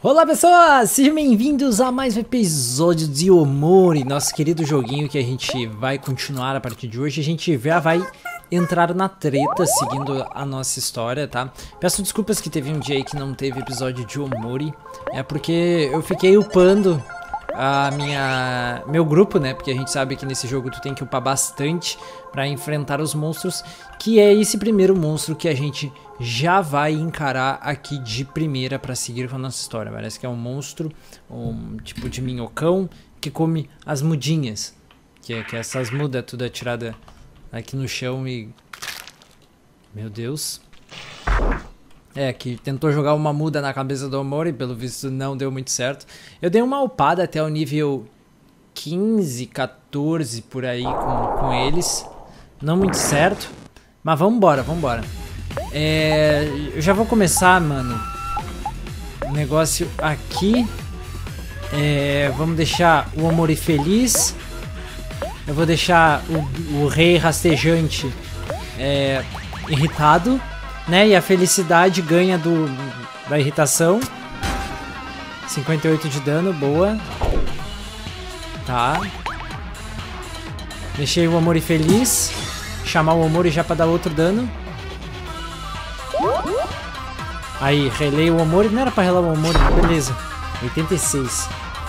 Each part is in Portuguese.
Olá pessoas, sejam bem-vindos a mais um episódio de Omori, nosso querido joguinho que a gente vai continuar a partir de hoje. A gente já vai entrar na treta seguindo a nossa história, tá? Peço desculpas que teve um dia aí que não teve episódio de Omori, é porque eu fiquei upando meu grupo, né? Porque a gente sabe que nesse jogo tu tem que upar bastante pra enfrentar os monstros, que é esse primeiro monstro que a gente já vai encarar aqui de primeira pra seguir com a nossa história. Parece que é um monstro, um tipo de minhocão que come as mudinhas, que é essas mudas tudo atirada aqui no chão e... Meu Deus... É, que tentou jogar uma muda na cabeça do Omori, pelo visto não deu muito certo. Eu dei uma upada até o nível 15, 14 por aí com eles. Não muito certo, mas vambora, vambora. Eu já vou começar, mano, o negócio aqui. Vamos deixar o Omori feliz. Eu vou deixar o rei rastejante irritado, né? E a felicidade ganha da irritação. 58 de dano, boa. Tá. Deixei o Omori feliz. Chamar o Omori já pra dar outro dano. Aí, relei o Omori. Não era pra relar o Omori, beleza. 86.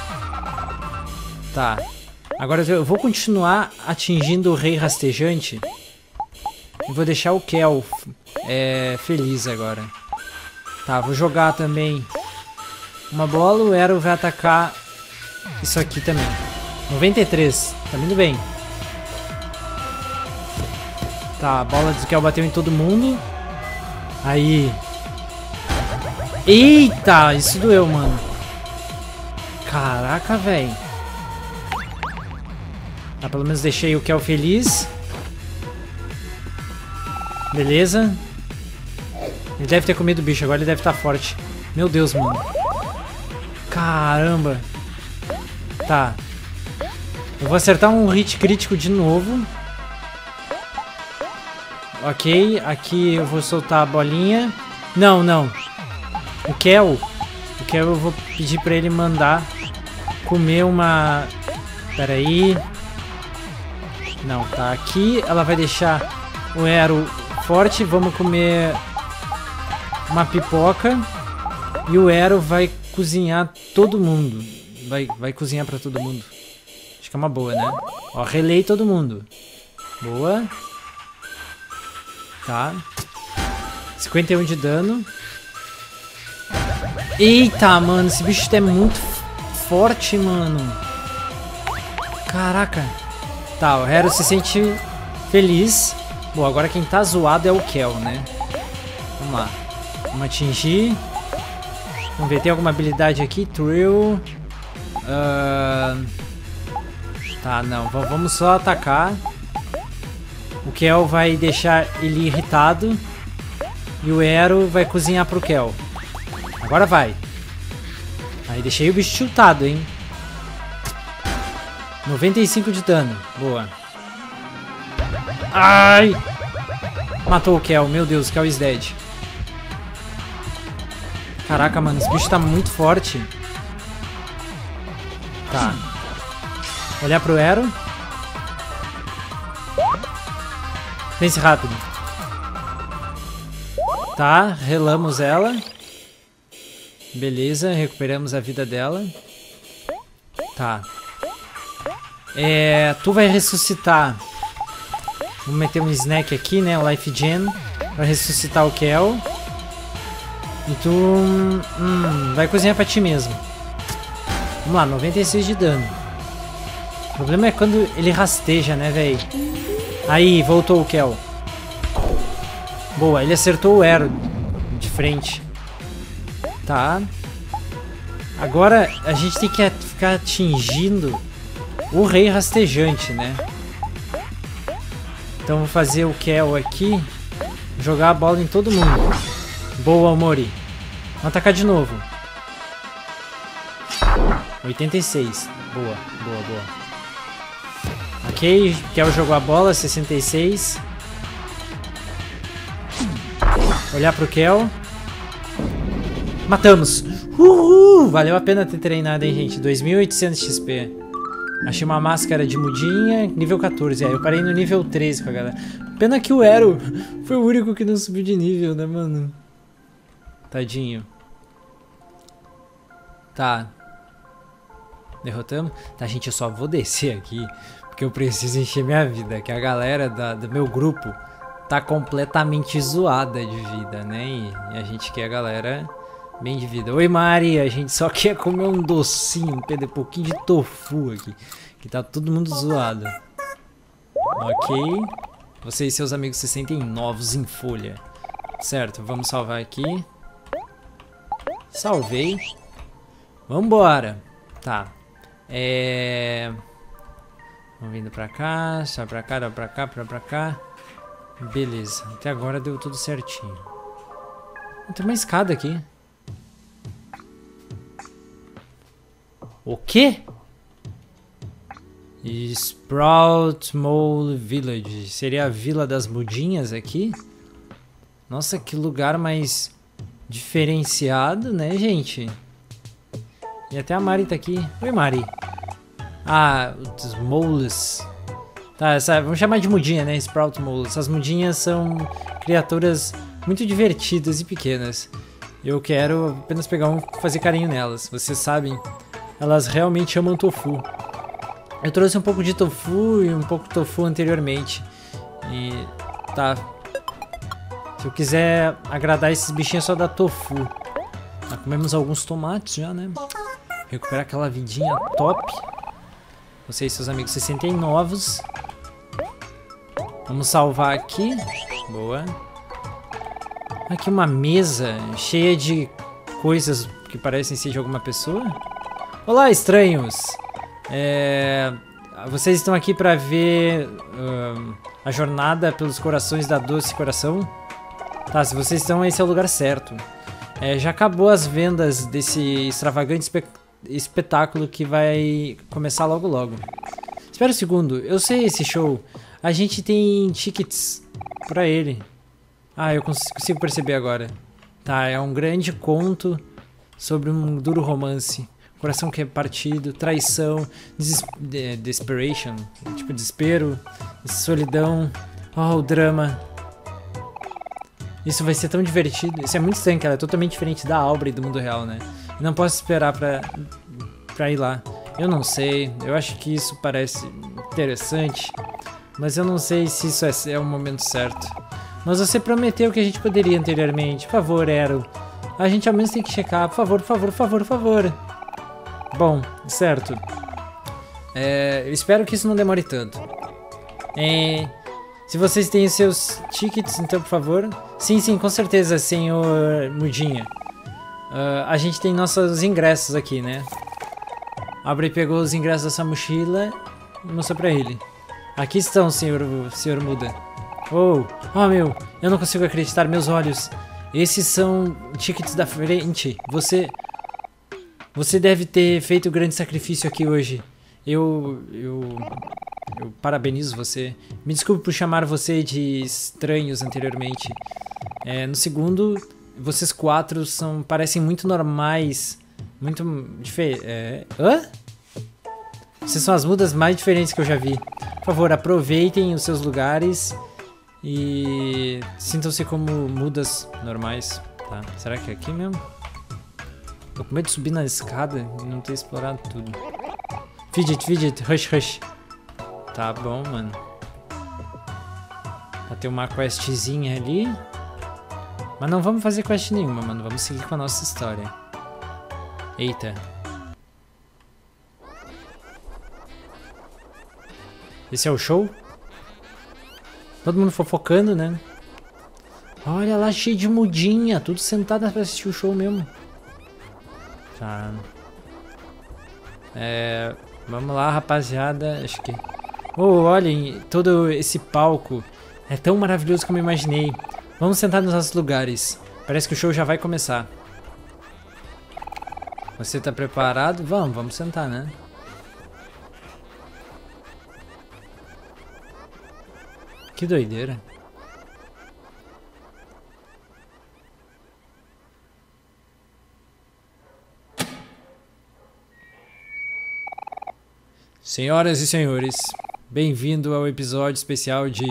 Tá. Agora eu vou continuar atingindo o rei rastejante. E vou deixar o Kel feliz agora. Tá, vou jogar também uma bola. O Ero vai atacar isso aqui também. 93, tá indo bem. Tá, a bola do Kel bateu em todo mundo. Aí. Eita, isso doeu, mano. Caraca, velho. Tá, pelo menos deixei o Kel feliz. Beleza. Ele deve ter comido o bicho, agora ele deve estar forte. Meu Deus, mano. Caramba. Tá. Eu vou acertar um hit crítico de novo. Ok, aqui eu vou soltar a bolinha. Não, não. O Kel eu vou pedir pra ele mandar comer uma... Pera aí. Não, tá aqui. Ela vai deixar o Ero forte. Vamos comer uma pipoca. E o Ero vai cozinhar todo mundo. Vai cozinhar pra todo mundo. Acho que é uma boa, né? Ó, relei todo mundo. Boa. Tá. 51 de dano. Eita, mano. Esse bicho é muito forte, mano. Caraca. Tá, o Ero se sente feliz. Bom, agora quem tá zoado é o Kel, né? Vamos lá. Vamos atingir. Vamos ver, tem alguma habilidade aqui? Thrill. Tá, não. Vamos só atacar. O Kel vai deixar ele irritado. E o Ero vai cozinhar pro Kel. Agora vai. Aí deixei o bicho tiltado, hein? 95 de dano. Boa. Ai! Matou o Kel. Meu Deus, o Kel is dead. Caraca, mano. Esse bicho tá muito forte. Tá. Olhar pro Ero. Pense rápido. Tá. Relamos ela. Beleza. Recuperamos a vida dela. Tá. Tu vai ressuscitar. Vamos meter um snack aqui, né? O Life Gen. Pra ressuscitar o Kel. E tu... vai cozinhar pra ti mesmo. Vamos lá, 96 de dano. O problema é quando ele rasteja, né, velho? Aí, voltou o Kel. Boa, ele acertou o Ero de frente. Tá. Agora a gente tem que ficar atingindo o rei rastejante, né? Então vou fazer o Kel aqui. Jogar a bola em todo mundo. Boa, Omori. Vamos atacar de novo. 86. Boa, boa, boa. Ok, Kel jogou a bola. 66. Olhar pro Kel. Matamos. Uhul! Valeu a pena ter treinado, hein, gente? 2.800 XP. Achei uma máscara de mudinha, nível 14. Aí eu parei no nível 13 com a galera. Pena que o Ero foi o único que não subiu de nível, né, mano? Tadinho. Tá. Derrotamos? Tá, gente, eu só vou descer aqui porque eu preciso encher minha vida. Que a galera do meu grupo tá completamente zoada de vida, né? E a gente quer a galera bem de vida. Oi, Mari, a gente só quer comer um docinho, um pouquinho de tofu aqui. Que tá todo mundo zoado. Ok. Você e seus amigos se sentem novos em folha. Certo, vamos salvar aqui. Salvei. Vambora. Tá. Vamos vindo pra cá, sai pra cá, dá pra cá, pra cá. Beleza, até agora deu tudo certinho. Tem uma escada aqui. O quê? Sprout Mole Village. Seria a vila das mudinhas aqui? Nossa, que lugar mais diferenciado, né, gente? E até a Mari tá aqui. Oi, Mari. Ah, os moles. Tá, vamos chamar de mudinha, né? Sprout Moles. Essas mudinhas são criaturas muito divertidas e pequenas. Eu quero apenas pegar fazer carinho nelas. Vocês sabem, elas realmente amam tofu. Eu trouxe um pouco de tofu e um pouco de tofu anteriormente. E tá. Se eu quiser agradar esses bichinhos, é só dar tofu. Já comemos alguns tomates já, né? Recuperar aquela vidinha top. Você e seus amigos se sentem novos. Vamos salvar aqui. Boa. Aqui uma mesa cheia de coisas que parecem ser de alguma pessoa. Olá, estranhos. Vocês estão aqui para ver a jornada pelos corações da Doce Coração? Tá, se vocês estão, esse é o lugar certo. Já acabou as vendas desse extravagante espetáculo que vai começar logo logo. Espera um segundo, eu sei esse show. A gente tem tickets pra ele. Ah, eu consigo perceber agora. Tá, é um grande conto sobre um duro romance. Coração que é partido, traição, desperation, tipo desespero, solidão, o drama. Isso vai ser tão divertido. Isso é muito estranho, cara. É totalmente diferente da Aubrey do mundo real, né? Eu não posso esperar pra ir lá. Eu não sei. Eu acho que isso parece interessante. Mas eu não sei se isso é o momento certo. Mas você prometeu que a gente poderia anteriormente. Por favor, Ero. A gente ao menos tem que checar. Por favor, por favor, por favor, por favor. Bom, certo. Eu espero que isso não demore tanto. Se vocês têm os seus tickets, então, por favor. Sim, sim, com certeza, senhor Mudinha. A gente tem nossos ingressos aqui, né? Aubrey pegou os ingressos dessa mochila e mostrou pra ele. Aqui estão, senhor Muda. Oh, meu, eu não consigo acreditar meus olhos. Esses são tickets da frente. Você deve ter feito um grande sacrifício aqui hoje. Eu parabenizo você. Me desculpe por chamar você de estranhos anteriormente. No segundo, vocês quatro parecem muito normais. Muito diferentes. Vocês são as mudas mais diferentes que eu já vi. Por favor, aproveitem os seus lugares e sintam-se como mudas normais. Tá, será que é aqui mesmo? Tô com medo de subir na escada e não ter explorado tudo. Fidget, rush. Tá bom, mano. Vai ter uma questzinha ali. Mas não vamos fazer quest nenhuma, mano. Vamos seguir com a nossa história. Eita. Esse é o show? Todo mundo fofocando, né? Olha lá, cheio de mudinha. Tudo sentado pra assistir o show mesmo. Tá. Vamos lá, rapaziada. Acho que... olhem, todo esse palco é tão maravilhoso como eu imaginei. Vamos sentar nos nossos lugares. Parece que o show já vai começar. Você tá preparado? Vamos sentar, né? Que doideira. Senhoras e senhores, bem-vindo ao episódio especial de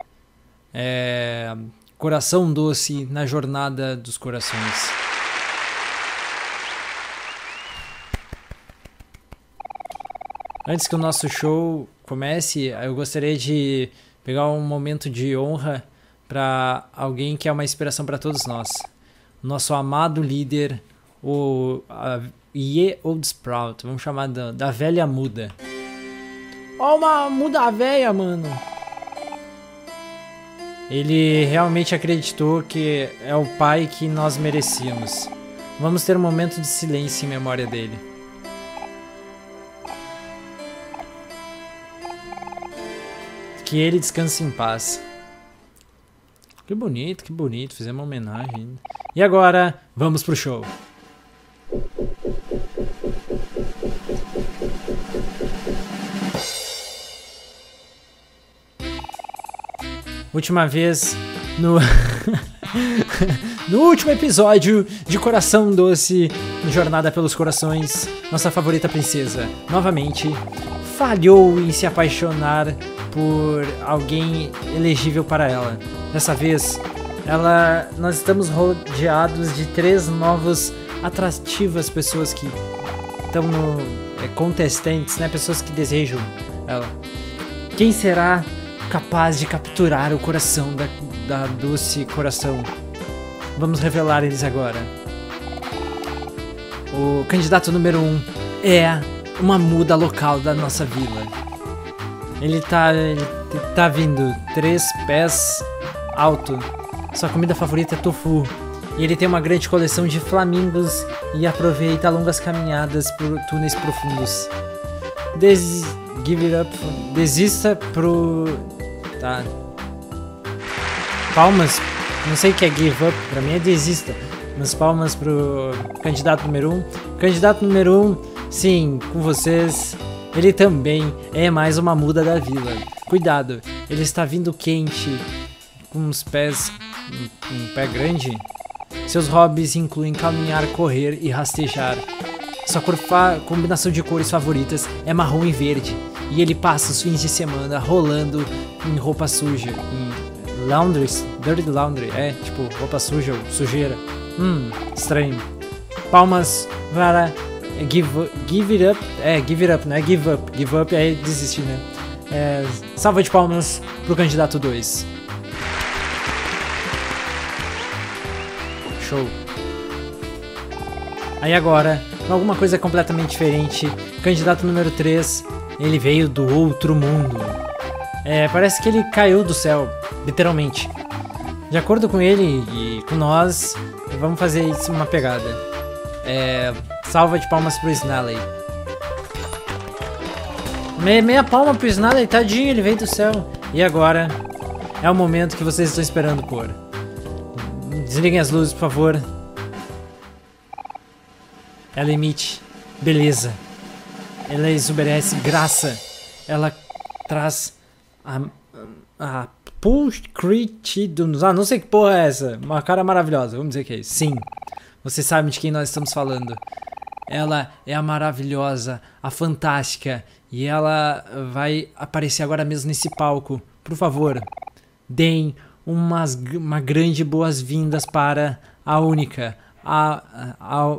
Coração Doce na Jornada dos Corações. Antes que o nosso show comece, eu gostaria de pegar um momento de honra para alguém que é uma inspiração para todos nós. Nosso amado líder, o Ye Old Sprout, vamos chamar da velha muda. Ó, uma muda velha, mano. Ele realmente acreditou que é o pai que nós merecíamos. Vamos ter um momento de silêncio em memória dele. Que ele descanse em paz. Que bonito, fizemos uma homenagem. E agora, vamos pro show. Última vez no no último episódio de Coração Doce, Jornada pelos Corações, nossa favorita princesa novamente falhou em se apaixonar por alguém elegível para ela. Dessa vez, nós estamos rodeados de 3 novas atrativas pessoas que estão no contestants, né? Pessoas que desejam ela. Quem será capaz de capturar o coração da doce coração? Vamos revelar eles agora. O candidato número 1 é uma muda local da nossa vila. Ele tá vindo 3 pés alto. Sua comida favorita é tofu. E ele tem uma grande coleção de flamingos e aproveita longas caminhadas por túneis profundos. Give it up. Desista pro... Tá. Palmas. Não sei o que é give up. Pra mim é desista. Mas palmas pro candidato número 1. Candidato número 1, sim, com vocês. Ele também é mais uma muda da vila. Cuidado, ele está vindo quente, com os pés, um pé grande. Seus hobbies incluem caminhar, correr e rastejar. Sua combinação de cores favoritas é marrom e verde. E ele passa os fins de semana rolando em roupa suja, em laundries, dirty laundry, tipo roupa suja, sujeira. Estranho. Palmas para give it up, give it up, não é give up. Give up é desistir, né? Salva de palmas pro candidato 2. Show. Aí agora, alguma coisa completamente diferente. Candidato número 3, ele veio do outro mundo. Parece que ele caiu do céu, literalmente. De acordo com ele e com nós, vamos fazer isso uma pegada. Salva de palmas pro Snarly. Meia palma pro Snarly, tadinho, ele veio do céu. E agora é o momento que vocês estão esperando por. Desliguem as luzes, por favor. Ela emite beleza. Ela exuberece graça. Ela traz a pulcritidus. Não sei que porra é essa. Uma cara maravilhosa. Vamos dizer que é isso. Sim. Você sabe de quem nós estamos falando. Ela é a maravilhosa, a fantástica. E ela vai aparecer agora mesmo nesse palco. Por favor, deem uma grande boas-vindas para a única, a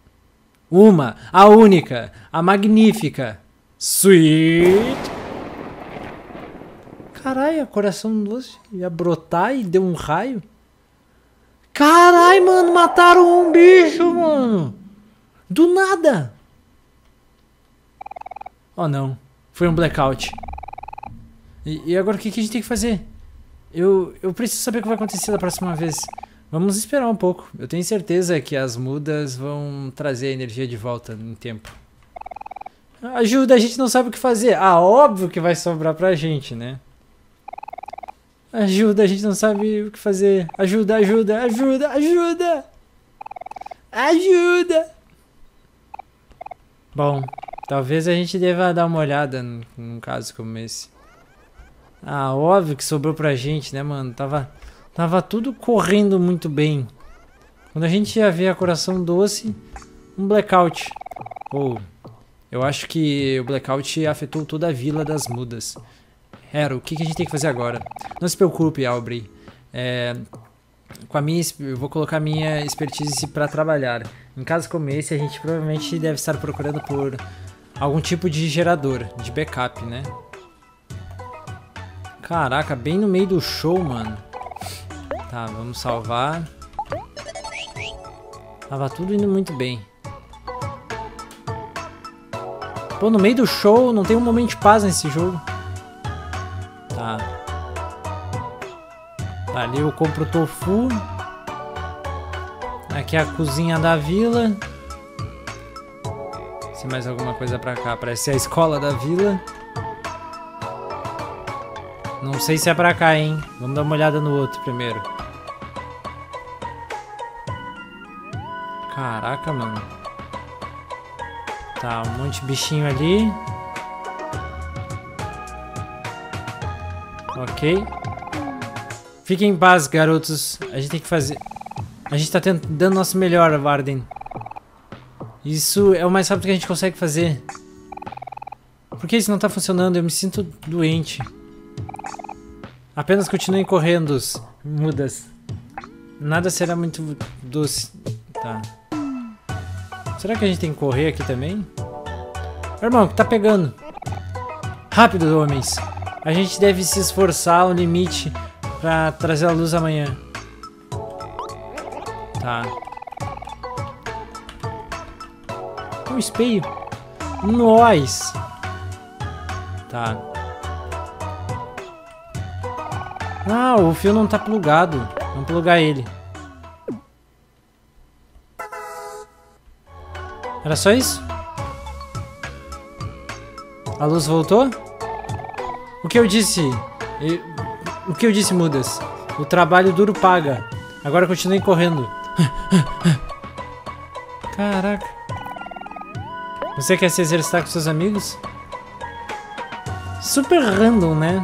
única, a magnífica, Sweet. Caralho, coração doce ia brotar e deu um raio. Caralho, mano, mataram um bicho, mano. Do nada. Oh, não. Foi um blackout. E agora o que a gente tem que fazer? Eu preciso saber o que vai acontecer da próxima vez. Vamos esperar um pouco. Eu tenho certeza que as mudas vão trazer a energia de volta em tempo. Ajuda, a gente não sabe o que fazer. Óbvio que vai sobrar pra gente, né? Ajuda, a gente não sabe o que fazer. Ajuda. Bom, talvez a gente deva dar uma olhada num caso como esse. Óbvio que sobrou pra gente, né, mano? Tava tudo correndo muito bem. Quando a gente ia ver a Coração Doce, um blackout. Eu acho que o blackout afetou toda a Vila das Mudas. Hero, o que a gente tem que fazer agora? Não se preocupe, Aubrey. Eu vou colocar a minha expertise para trabalhar. Em casos como esse, a gente provavelmente deve estar procurando por algum tipo de gerador, de backup, né? Caraca, bem no meio do show, mano. Tá, vamos salvar. Tava tudo indo muito bem. Pô, no meio do show, não tem um momento de paz nesse jogo. Tá. Ali eu compro o tofu. Aqui é a cozinha da vila. Se mais alguma coisa pra cá. Parece a escola da vila. Não sei se é pra cá, hein. Vamos dar uma olhada no outro primeiro. Caraca, mano. Tá, um monte de bichinho ali. Ok. Fiquem em paz, garotos. A gente tem que fazer... A gente tá dando nosso melhor, Varden. Isso é o mais rápido que a gente consegue fazer. Por que isso não tá funcionando? Eu me sinto doente. Apenas continuem correndo, mudas. Nada será muito doce. Tá. Será que a gente tem que correr aqui também? Irmão, o que tá pegando? Rápido, homens. A gente deve se esforçar ao limite pra trazer a luz amanhã. Tá. Um espelho. Nós. Tá. Ah, o fio não tá plugado. Vamos plugar ele. Era só isso? A luz voltou? O que eu disse? O que eu disse, mudas? O trabalho duro paga. Agora continuem correndo. Caraca. Você quer se exercitar com seus amigos? Super random, né?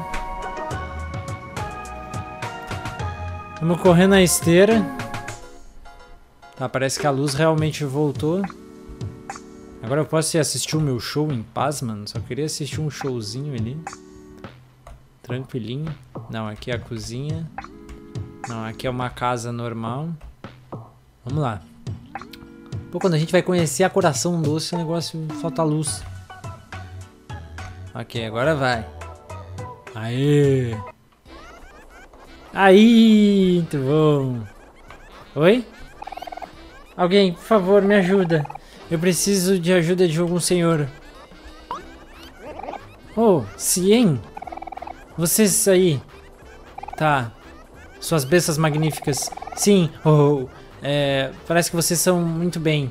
Vamos correr na esteira. Tá, parece que a luz realmente voltou. Agora eu posso assistir o meu show em paz, mano. Só queria assistir um showzinho ali. Tranquilinho. Não, aqui é a cozinha. Não, aqui é uma casa normal. Vamos lá. Pô, quando a gente vai conhecer a Coração Doce, o negócio falta luz. Ok, agora vai. Aê! Aí, muito bom. Oi? Alguém, por favor, me ajuda. Eu preciso de ajuda de algum senhor. Oh, Cien? Vocês aí. Tá. Suas bestas magníficas. Sim, oh. Parece que vocês são muito bem.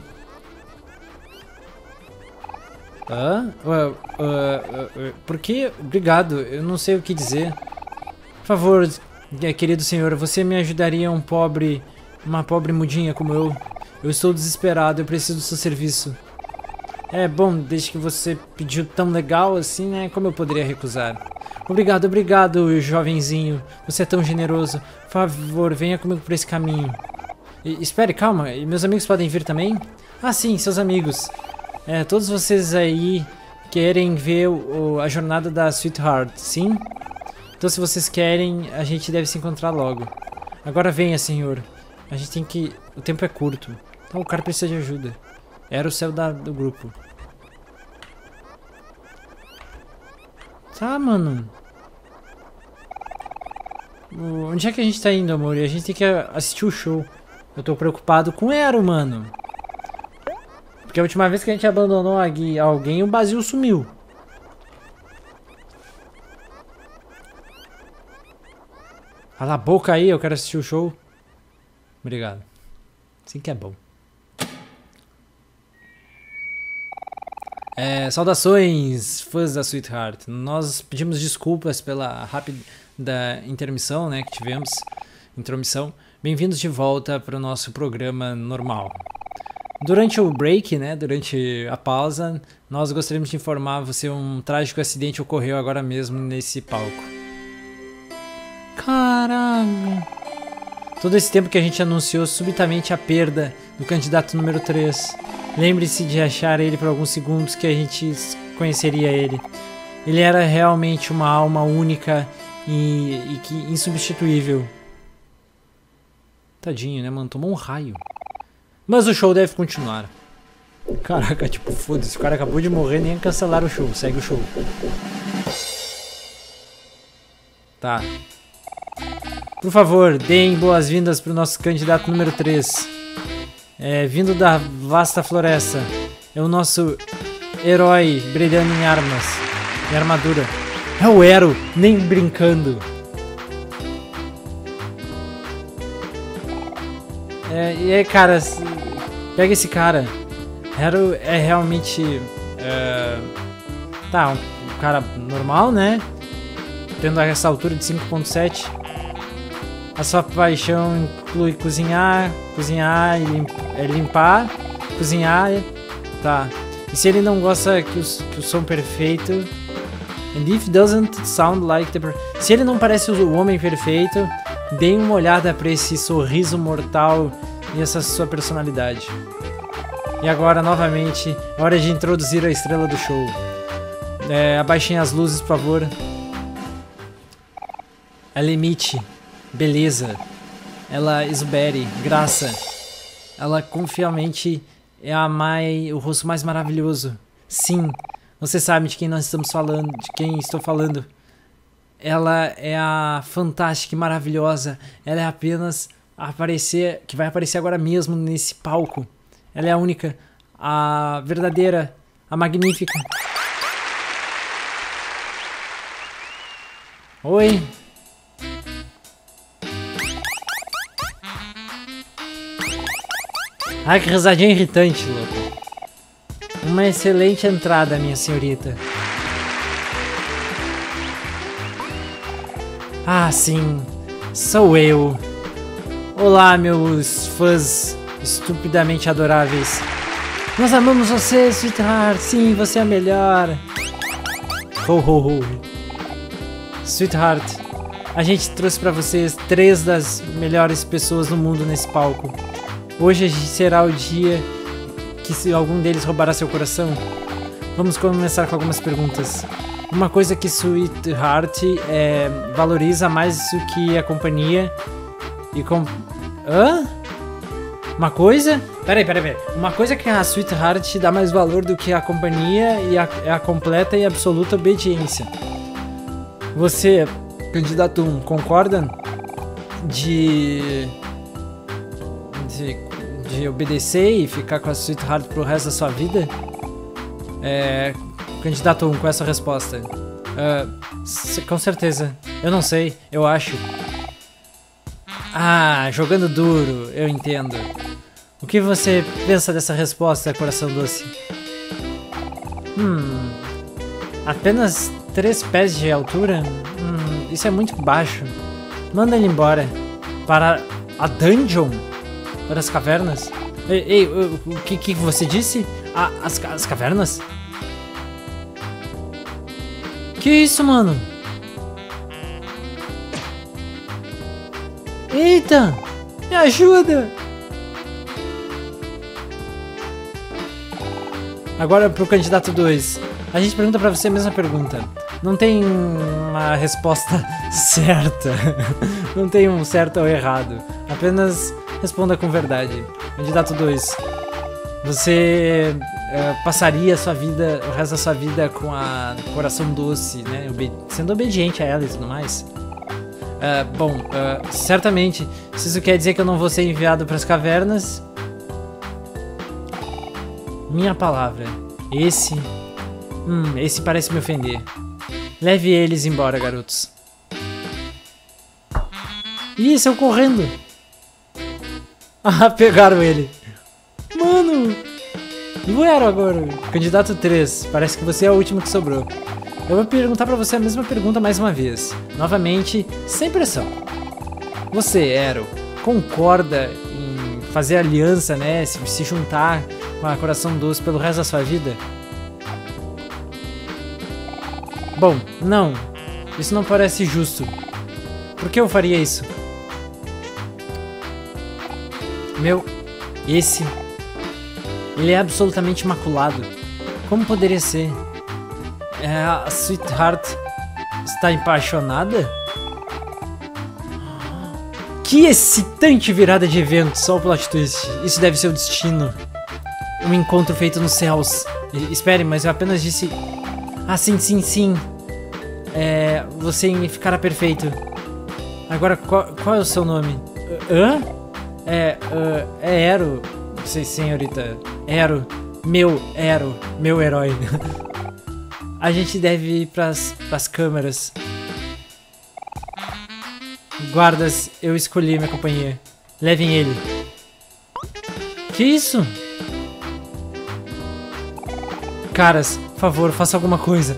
Por que? Obrigado, eu não sei o que dizer. Por favor, querido senhor, você me ajudaria uma pobre mudinha como eu? Eu estou desesperado, eu preciso do seu serviço. É bom, desde que você pediu tão legal assim, né? Como eu poderia recusar? Obrigado, obrigado, jovenzinho. Você é tão generoso. Por favor, venha comigo por esse caminho. Espere, calma. E meus amigos podem vir também? Ah, sim, seus amigos. Todos vocês aí querem ver a jornada da Sweetheart, sim? Então, se vocês querem, a gente deve se encontrar logo. Agora venha, senhor. A gente tem que... O tempo é curto. Então, o cara precisa de ajuda. Era o céu do grupo. Tá, mano. Onde é que a gente tá indo, amor? E a gente tem que assistir o show. Eu tô preocupado com o Ero, mano. Porque a última vez que a gente abandonou alguém, o Basil sumiu. Cala a boca aí, eu quero assistir o show. Obrigado. Assim que é bom. Saudações, fãs da Sweetheart. Nós pedimos desculpas pela rápida intermissão, né, que tivemos. Intromissão. Bem-vindos de volta para o nosso programa normal. Durante o break, né, durante a pausa, nós gostaríamos de informar você um trágico acidente ocorreu agora mesmo nesse palco. Caralho! Todo esse tempo que a gente anunciou subitamente a perda do candidato número 3. Lembre-se de achar ele por alguns segundos que a gente conheceria ele. Ele era realmente uma alma única e que insubstituível. Tadinho, né, mano? Tomou um raio. Mas o show deve continuar. Caraca, tipo, foda-se. O cara acabou de morrer, nem cancelaram o show. Segue o show. Tá. Por favor, deem boas-vindas pro nosso candidato número 3. Vindo da vasta floresta. É o nosso herói brilhando em armas. Em armadura. É o Ero, nem brincando. E aí, cara, pega esse cara. Ero é realmente... tá, um cara normal, né? Tendo essa altura de 5.7. A sua paixão inclui cozinhar e limpar, cozinhar, tá. E se ele não gosta que o som perfeito... And if doesn't sound like the... Se ele não parece o homem perfeito, dê uma olhada para esse sorriso mortal e essa sua personalidade. E agora, novamente, é hora de introduzir a estrela do show. Abaixem as luzes, por favor. Ela emite beleza. Ela exubere graça. Ela confiantemente é o rosto mais maravilhoso. Sim, você sabe de quem nós estamos falando, de quem estou falando. Ela é a fantástica e maravilhosa. Ela é apenas que vai aparecer agora mesmo nesse palco. Ela é a única, a verdadeira, a magnífica. Oi. Ai, que risadinha irritante, louco. Uma excelente entrada, minha senhorita. Ah, sim. Sou eu. Olá, meus fãs estupidamente adoráveis. Nós amamos você, Sweetheart. Sim, você é a melhor. Ho, ho, ho. Sweetheart, a gente trouxe pra vocês 3 das melhores pessoas do mundo nesse palco. Hoje será o dia que se algum deles roubará seu coração. Vamos começar com algumas perguntas. Uma coisa que Sweetheart valoriza mais do que a companhia e Hã? Uma coisa? Peraí. Uma coisa que a Sweetheart dá mais valor do que a companhia é a completa e absoluta obediência. Você, candidato 1, concorda de obedecer e ficar com a Sweetheart pro resto da sua vida? Candidato 1, qual é a sua resposta? Com certeza. Eu não sei, eu acho. Ah, jogando duro, eu entendo. O que você pensa dessa resposta, coração doce? Apenas 3 pés de altura? Isso é muito baixo. Manda ele embora. Para a dungeon? Para as cavernas? Ei, o que você disse? As cavernas? Que isso, mano? Eita! Me ajuda! Agora pro candidato 2. A gente pergunta pra você a mesma pergunta. Não tem uma resposta certa. Não tem um certo ou errado. Apenas responda com verdade. Candidato 2. Você passaria a sua vida, o resto da sua vida com a coração doce, né? Sendo obediente a ela e tudo mais? Certamente. Se isso quer dizer que eu não vou ser enviado para as cavernas, minha palavra. Esse parece me ofender. Leve eles embora, garotos. Ih, saiu correndo. Ah, pegaram ele. Mano. E o Ero agora? Candidato 3. Parece que você é o último que sobrou. Eu vou perguntar pra você a mesma pergunta mais uma vez. Novamente, sem pressão. Você, Ero, concorda em fazer aliança, né? Se juntar com a Coração Doce pelo resto da sua vida? Bom, não. Isso não parece justo. Por que eu faria isso? Ele é absolutamente imaculado. Como poderia ser? A Sweetheart está apaixonada? Que excitante virada de evento, só o plot twist. Isso deve ser o destino. Um encontro feito nos céus. Espere, mas eu apenas disse... Ah, sim, sim, sim. Você ficará perfeito. Agora, qual é o seu nome? Hã? É Ero. Senhorita. Ero. Meu herói. A gente deve ir pras câmeras. Guardas, eu escolhi minha companhia. Levem ele. Que isso? Caras, por favor, faça alguma coisa.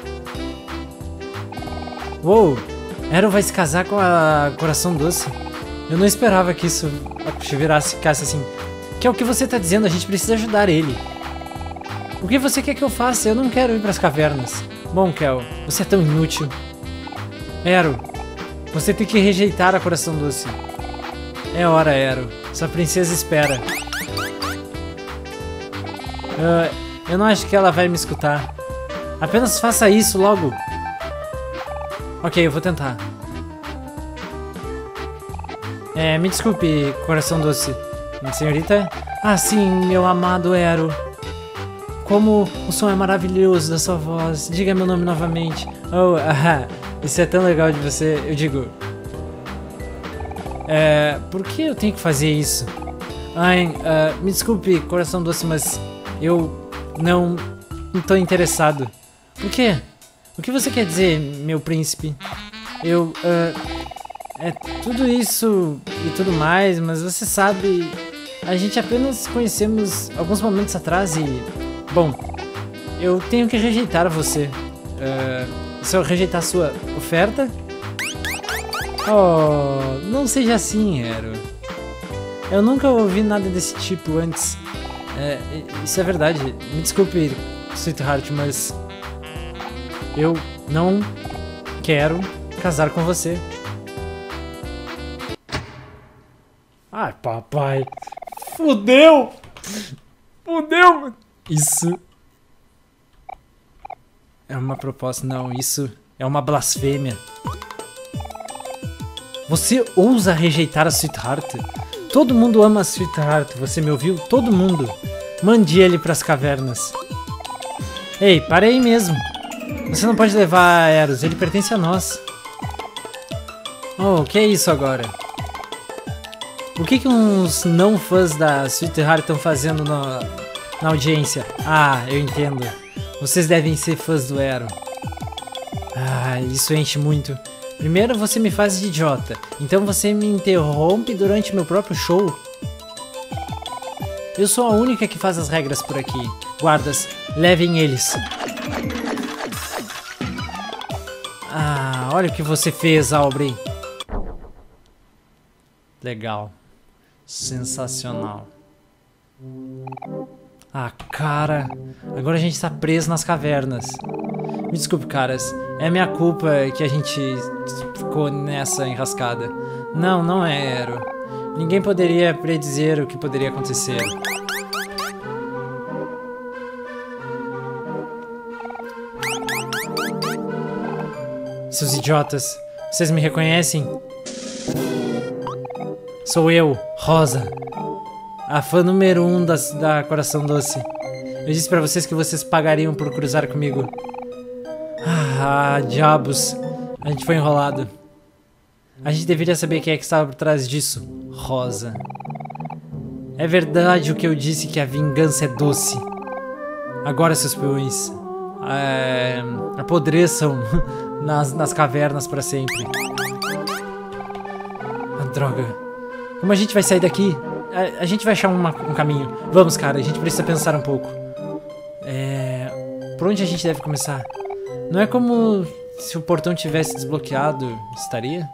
Uou, Ero vai se casar com a Coração Doce? Eu não esperava que isso ficasse assim. Que é o que você tá dizendo, a gente precisa ajudar ele. O que você quer que eu faça? Eu não quero ir pras cavernas. Bom, Kel, você é tão inútil. Ero, você tem que rejeitar a Coração Doce. É hora, Ero. Sua princesa espera. Eu não acho que ela vai me escutar. Apenas faça isso logo. Ok, eu vou tentar. Me desculpe, Coração Doce. Senhorita? Ah, sim, meu amado Ero. Como o som é maravilhoso da sua voz. Diga meu nome novamente. Oh, isso é tão legal de você. Eu digo... por que eu tenho que fazer isso? Ai, me desculpe, Coração Doce, mas eu não tô interessado. Por quê? O que você quer dizer, meu príncipe? Tudo isso e tudo mais, mas você sabe... A gente apenas conhecemos alguns momentos atrás e... Bom, eu tenho que rejeitar você. Se eu rejeitar sua oferta... Oh, não seja assim, Ero. Eu nunca ouvi nada desse tipo antes. Isso é verdade. Me desculpe, Sweetheart, mas... Eu não quero casar com você. Ai, papai. Fudeu! Fudeu, mano. Isso é uma proposta. Não, isso é uma blasfêmia. Você ousa rejeitar a Sweetheart? Todo mundo ama a Sweetheart, você me ouviu? Todo mundo. Mande ele pras cavernas. Ei, para aí mesmo. Você não pode levar Eros, ele pertence a nós. Oh, o que é isso agora? O que uns não fãs da Sweetheart estão fazendo na audiência? Ah, eu entendo. Vocês devem ser fãs do Ero. Ah, isso enche muito. Primeiro você me faz de idiota, então você me interrompe durante meu próprio show. Eu sou a única que faz as regras por aqui. Guardas, levem eles. Ah, olha o que você fez, Aubrey. Legal. Sensacional. Ah, cara. Agora a gente tá preso nas cavernas. Me desculpe, caras. É minha culpa que a gente ficou nessa enrascada. Não, não é, Ero. Ninguém poderia predizer o que poderia acontecer. Seus idiotas. Vocês me reconhecem? Sou eu, Rosa. A fã número 1 da Coração Doce. Eu disse pra vocês que vocês pagariam por cruzar comigo. Ah, diabos. A gente foi enrolado. A gente deveria saber quem é que estava por trás disso. Rosa. É verdade o que eu disse, que a vingança é doce. Agora, seus peões, apodreçam nas cavernas para sempre. Ah, droga. Como a gente vai sair daqui? A gente vai achar um caminho. Vamos, cara, a gente precisa pensar um pouco. Por onde a gente deve começar? Não é como se o portão tivesse desbloqueado, estaria?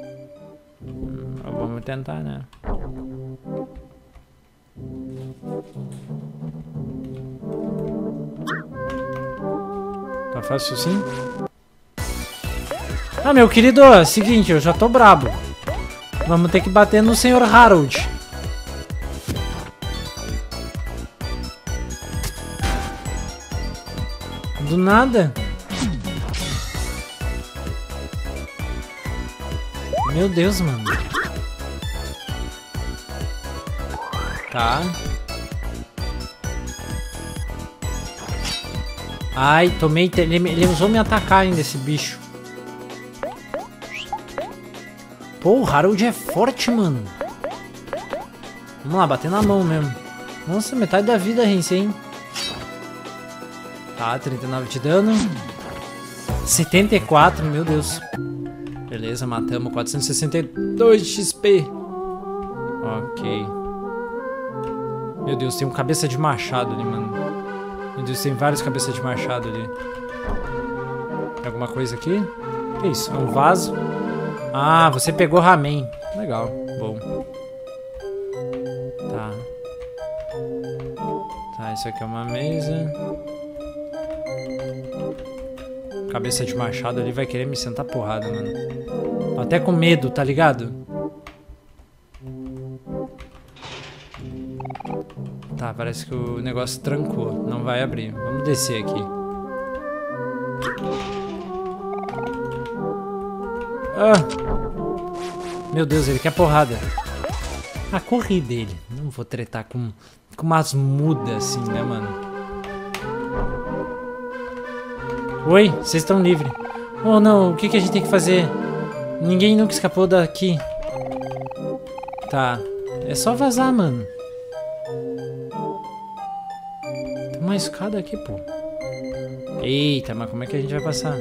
Vamos tentar, né? Tá fácil sim? Ah, meu querido, é o seguinte, eu já tô brabo. Vamos ter que bater no Sr. Harold. Do nada. Meu Deus, mano. Tá. Ai, tomei... Ele usou me atacar ainda, esse bicho. Pô, o Harold é forte, mano. Vamos lá, bater na mão mesmo. Nossa, metade da vida, Rince, hein? Tá, 39 de dano. 74, meu Deus. Beleza, matamos 462 de XP. Ok. Meu Deus, tem um cabeça de machado ali, mano. Meu Deus, tem vários cabeças de machado ali. Tem alguma coisa aqui? Que isso? É um vaso? Ah, você pegou ramen. Legal, bom. Tá. Tá, isso aqui é uma mesa. Cabeça de machado ali vai querer me sentar porrada, mano. Tô até com medo, tá ligado? Tá, parece que o negócio trancou. Não vai abrir. Vamos descer aqui. Ah! Meu Deus, ele quer porrada. Ah, corri dele. Não vou tretar com umas mudas assim, né, mano? Oi, vocês estão livres. Oh, não, o que a gente tem que fazer? Ninguém nunca escapou daqui. Tá, é só vazar, mano. Tem uma escada aqui, pô. Eita, mas como é que a gente vai passar?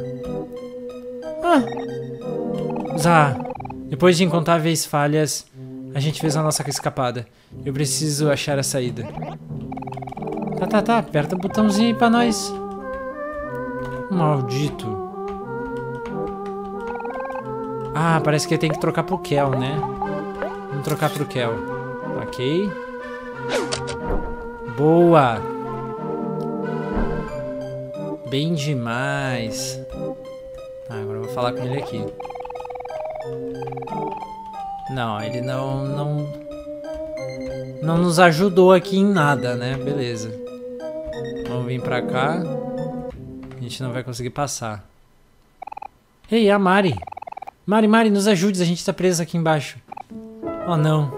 Ah! Depois de incontáveis falhas, a gente fez a nossa escapada. Eu preciso achar a saída. Tá. Aperta o botãozinho aí pra nós. Maldito. Ah, parece que tem que trocar pro Kel, né? Vamos trocar pro Kel. Ok. Boa. Bem demais. Tá, agora eu vou falar com ele aqui. Não, ele não nos ajudou aqui em nada, né? Beleza. Vamos vir pra cá. A gente não vai conseguir passar. Ei, a Mari. Mari, nos ajude. A gente tá preso aqui embaixo. Oh, não.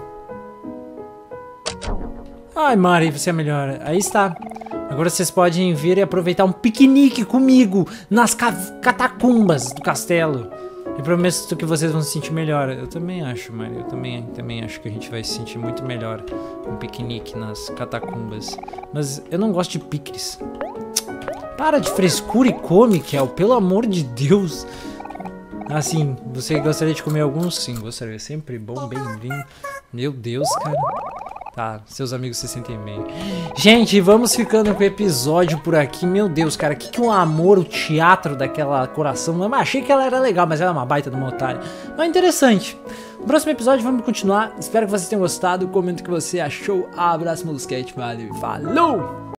Ai, Mari, você é melhor. Aí está. Agora vocês podem vir e aproveitar um piquenique comigo nas catacumbas do castelo. Eu prometo que vocês vão se sentir melhor. Eu também acho, Mari. Eu também acho que a gente vai se sentir muito melhor com um piquenique nas catacumbas. Mas eu não gosto de picles. Para de frescura e come, Kel. Pelo amor de Deus. Assim, você gostaria de comer alguns? Sim, gostaria. Sempre bom, bem-vindo. Meu Deus, cara. Tá, seus amigos se sentem bem. Gente, vamos ficando com o episódio por aqui. Meu Deus, cara, que um amor, o teatro daquela coração. Eu achei que ela era legal, mas ela é uma baita de uma otária. Mas interessante. No próximo episódio vamos continuar. Espero que vocês tenham gostado. Comenta o que você achou. Abraço, Molusquete, valeu. Falou!